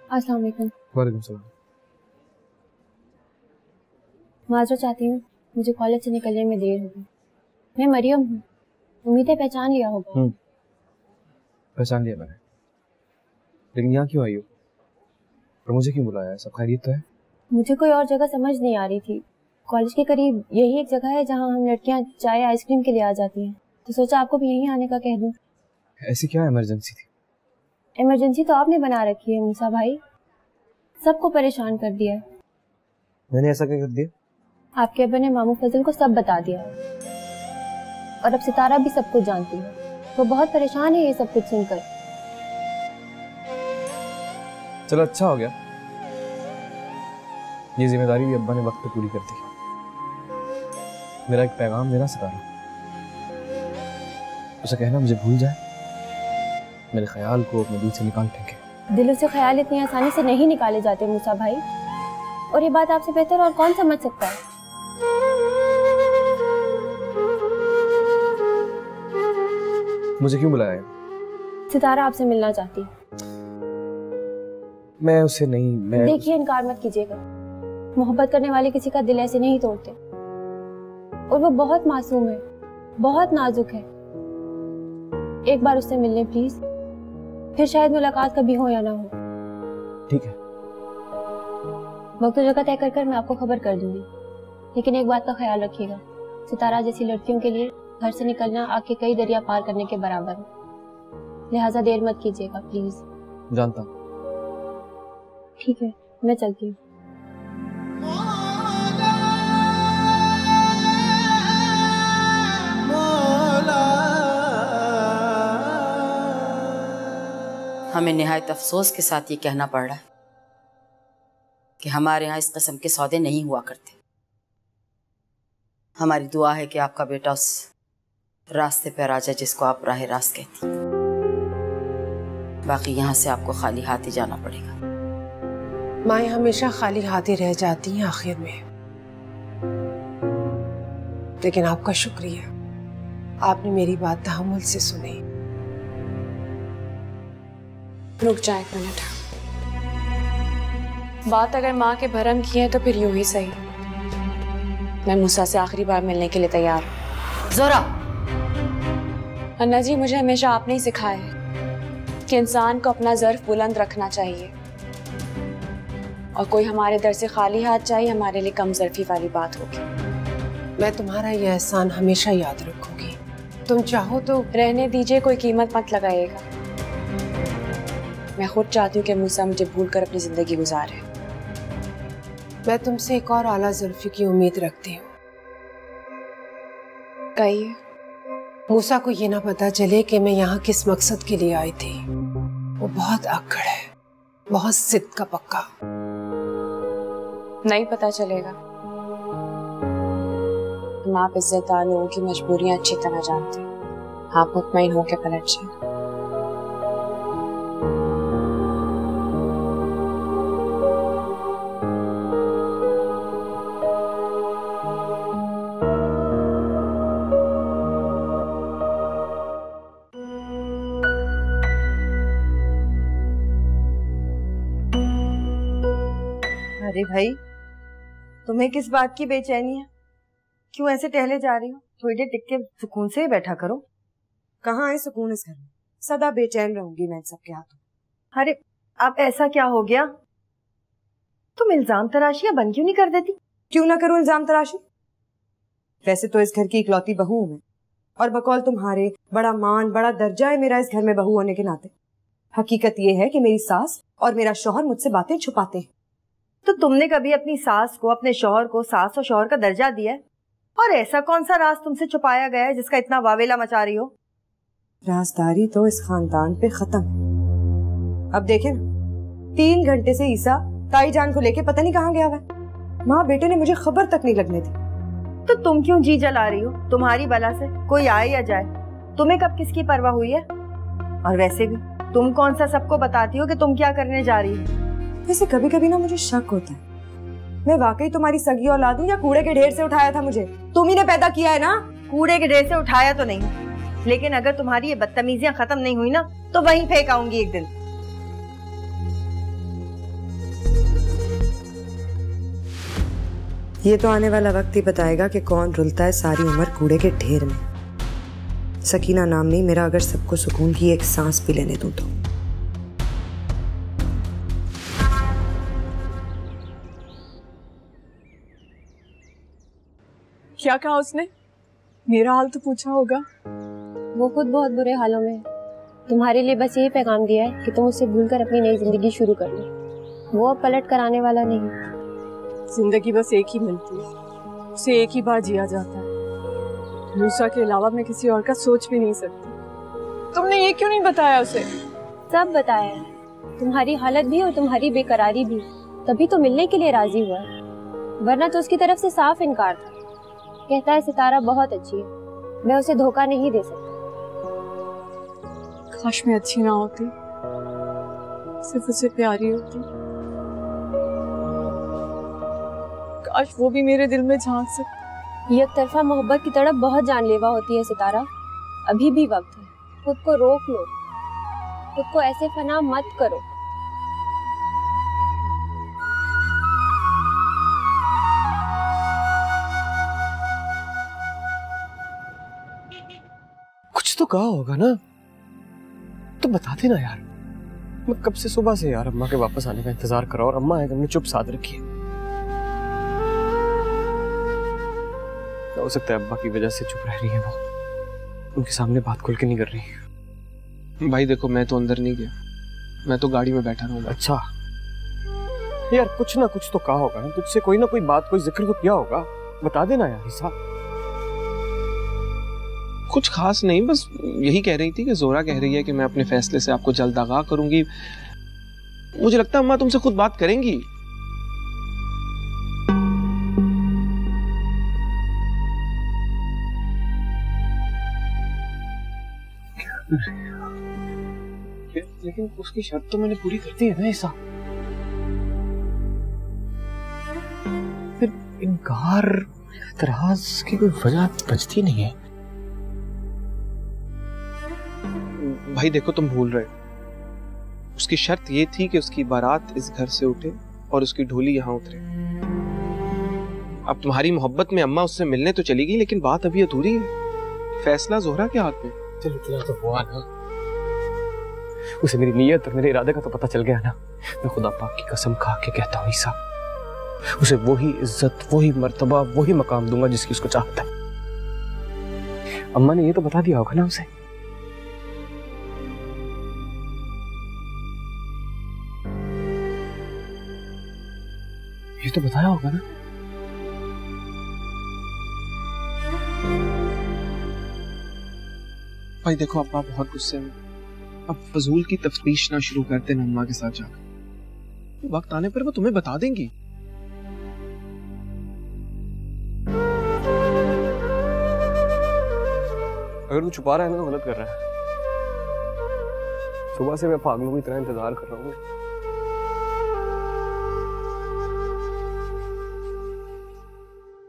अस्सलाम वालेकुम। वालेकुम सलाम। माजरा चाहती हूँ, मुझे कॉलेज से निकलने में देर होगी। मैं मरियम हूँ, उम्मीद है पहचान लिया होगा। पहचान लिया मैंने, लेकिन यहाँ क्यों आई हो और मुझे क्यों बुलाया है? सब खैरियत तो है? मुझे कोई और जगह समझ नहीं आ रही थी। कॉलेज के करीब यही एक जगह है जहाँ हम लड़कियाँ चाय आइसक्रीम के लिए आ जाती हैं, तो सोचा आपको भी यहीं आने का कह दूँ। ऐसी क्या इमरजेंसी थी? इमरजेंसी तो आपने बना रखी है मूसा भाई, सबको परेशान कर दिया है। मैंने ऐसा क्या कर दिया? आपके अब्बा ने मामू फजल को सब बता दिया है और अब सितारा भी सब कुछ जानती है। वो बहुत परेशान है ये सब कुछ सुनकर। चलो अच्छा हो गया, ये जिम्मेदारी भी अब्बा ने वक्त पे पूरी कर दी। मेरा एक पैगाम देना सितारा, उसे कहना मुझे भूल जाए, मेरे ख्याल को अपने दिल से निकाल फेंके। दिलों से ख्याल इतनी आसानी से नहीं निकाले जाते मूसा भाई, और ये बात आपसे बेहतर और कौन समझ सकता है। मुझे क्यों बुलाया है? सितारा आपसे मिलना चाहती है। मैं उसे नहीं देखिए, इनकार मत कीजिएगा, मोहब्बत करने वाले किसी का दिल ऐसे नहीं तोड़ते, और वो बहुत मासूम है, बहुत नाजुक है। एक बार उससे मिलने प्लीज, फिर शायद मुलाकात कभी हो या ना हो। ठीक है, वक्त जगह तय कर मैं आपको खबर कर दूंगी, लेकिन एक बात का ख्याल रखिएगा, सितारा जैसी लड़कियों के लिए घर से निकलना आग के कई दरिया पार करने के बराबर है, लिहाजा देर मत कीजिएगा प्लीज। जानता हूँ। ठीक है, मैं चलती हूँ। हमें निहायत अफसोस के साथ ये कहना पड़ रहा है कि हमारे यहाँ इस किस्म के सौदे नहीं हुआ करते। हमारी दुआ है कि आपका बेटा उस रास्ते पर आ जाए जिसको आप राह रास्त कहती हैं। बाकी यहाँ से आपको खाली हाथ ही जाना पड़ेगा। माएँ हमेशा खाली हाथ ही रह जाती हैं आखिर में, लेकिन आपका शुक्रिया, आपने मेरी बात तहम्मुल से सुनी। रुक जाए एक मिनट, बात अगर माँ के भरम की है तो फिर यूं ही सही। मैं मूसा से आखिरी बार मिलने के लिए तैयार हूँ। जोरा, अन्ना जी, मुझे हमेशा आपने ही सिखाया है कि इंसान को अपना ज़र्फ बुलंद रखना चाहिए, और कोई हमारे दर से खाली हाथ चाहिए हमारे लिए कम ज़र्फी वाली बात होगी। मैं तुम्हारा यह एहसान हमेशा याद रखूंगी। तुम चाहो तो रहने दीजिए, कोई कीमत मत लगाइएगा। मैं खुद चाहती हूँ कि मूसा मुझे भूल कर अपनी जिंदगी गुजारे। मैं तुमसे एक और आला ज़ुल्फ़ी की उम्मीद रखती हूँ। कहिए। मूसा को ये ना पता चले कि मैं यहाँ किस मकसद के लिए आई थी। वो बहुत अक्कड़ है, बहुत जिद का पक्का। नहीं पता चलेगा। तुम आप इज्जतदार लोगों की मजबूरियां अच्छी तरह जानते हैं। आप मुतमईन होकर पलट जाए। अरे भाई, तुम्हें किस बात की बेचैनी है? क्यों ऐसे टहले जा रही हो? थोड़ी देर टिक के सुकून से ही बैठा करो। कहाँ है सुकून इस घर में? सदा बेचैन रहूंगी मैं सबके हाथों। अरे अब ऐसा क्या हो गया? तुम इल्जाम तराशियां बंद क्यों नहीं कर देती? क्यों ना करूं इल्जाम तराशी? वैसे तो इस घर की इकलौती बहू हूं मैं, और बकौल तुम्हारे बड़ा मान बड़ा दर्जा है मेरा इस घर में बहू होने के नाते। हकीकत ये है कि मेरी सास और मेरा शौहर मुझसे बातें छुपाते हैं। तो तुमने कभी अपनी सास को, अपने शौहर को सास और शौहर का दर्जा दिया है? और ऐसा कौन सा राज तुमसे छुपाया गया है जिसका इतना वावेला मचा रही हो? राजदारी तो इस खानदान पे खत्म है। अब देखें ना, 3 घंटे से ईसा ताई जान को लेके पता नहीं कहाँ गया हुआ है। माँ बेटे ने मुझे खबर तक नहीं लगने दी। तो तुम क्यों जी जला रही हो? तुम्हारी बला से कोई आए या जाए, तुम्हें कब किसकी परवाह हुई है? और वैसे भी तुम कौन सा सबको बताती हो कि तुम क्या करने जा रही हो? वैसे कभी कभी ना मुझे शक होता है, मैं वाकई तुम्हारी सगी औलाद हूं या कूड़े के ढेर से उठाया था मुझे? तुम ही ने पैदा किया है ना। कूड़े के ढेर से उठाया तो नहीं, लेकिन अगर तुम्हारी ये बदतमीजियां खत्म नहीं हुई ना तो वहीं फेंक आऊंगी एक दिन। ये तो आने वाला वक्त ही बताएगा कि कौन रुलता है सारी उम्र कूड़े के ढेर में। सकीना नाम नहीं मेरा, अगर सबको सुकून की एक सांस भी लेने दूं तो। क्या कहा उसने? मेरा हाल तो पूछा होगा। वो खुद बहुत बुरे हालों में है। तुम्हारे लिए बस यही पैगाम दिया है कि तुम उससे भूलकर अपनी नई जिंदगी शुरू कर लो। वो अब पलट कर आने वाला नहीं। जिंदगी बस एक ही मिलती है, उसे एक ही बार जिया जाता है। मूसा के अलावा मैं किसी और का सोच भी नहीं सकती। तुमने ये क्यों नहीं बताया उसे? सब बताया है, तुम्हारी हालत भी और तुम्हारी बेकरारी भी, तभी तो मिलने के लिए राजी हुआ है, वरना तो उसकी तरफ से साफ इनकार था। कहता है सितारा बहुत अच्छी है, मैं उसे धोखा नहीं दे सकता। काश मैं अच्छी ना होती, सिर्फ उसे प्यारी होती। काश वो भी मेरे दिल में झांक सकती। एक तरफा मोहब्बत की तड़प बहुत जानलेवा होती है सितारा। अभी भी वक्त है, खुद को रोक लो, खुद को ऐसे फना मत करो। कुछ तो कहा होगा ना, तो बता देना यार। मैं कब से सुबह से यार अम्मा के वापस आने का इंतजार कर रहा हूं और अम्मा हमने चुप साध रखी है। हो सकता है अब्बा की वजह से चुप रह रही है, वो उनके सामने बात खुल के नहीं कर रही। भाई देखो, मैं तो अंदर नहीं गया, मैं तो गाड़ी में बैठा रहूंगा। अच्छा यार, कुछ ना कुछ तो कहा होगा ना, तुझसे कोई ना कोई बात, कोई जिक्र तो किया होगा, बता देना यार हिस्सा। कुछ खास नहीं, बस यही कह रही थी कि जोरा कह रही है कि मैं अपने फैसले से आपको जल्द आगाह करूंगी। मुझे लगता है अम्मा तुमसे खुद बात करेंगी। लेकिन उसकी शर्त तो मैंने पूरी कर दी है ना ऐसा। फिर इनकार इतराज की कोई वजह बचती नहीं है। भाई देखो, तुम भूल रहे हो, उसकी शर्त ये थी कि उसकी बारात इस घर से उठे और उसकी ढोली यहाँ उतरे। अब तुम्हारी मोहब्बत में अम्मा उससे मिलने तो चली गई, लेकिन बात अभी अधूरी है। फैसला जोहरा के हाथ में। चल इतना तो हुआ ना, उसे मेरी नीयत और मेरे इरादे का तो पता चल गया ना। मैं खुदा पाक की कसम खा के कहता हूँ ईसा, उसे वही इज्जत, वही मर्तबा, वही मकाम दूंगा जिसकी उसको चाहता है। अम्मा ने ये तो बता दिया होगा ना उसे। ये तो बताया होगा ना। भाई देखो, अब्बा बहुत गुस्से में, अब फजूल की तफ्तीश ना शुरू करते ना अम्मा के साथ जाकर। वक्त आने पर वो तुम्हें बता देंगी। अगर तू छुपा रहा है ना तो गलत कर रहा है। सुबह से मैं पागलों की तरह इंतजार कर रहा हूँ।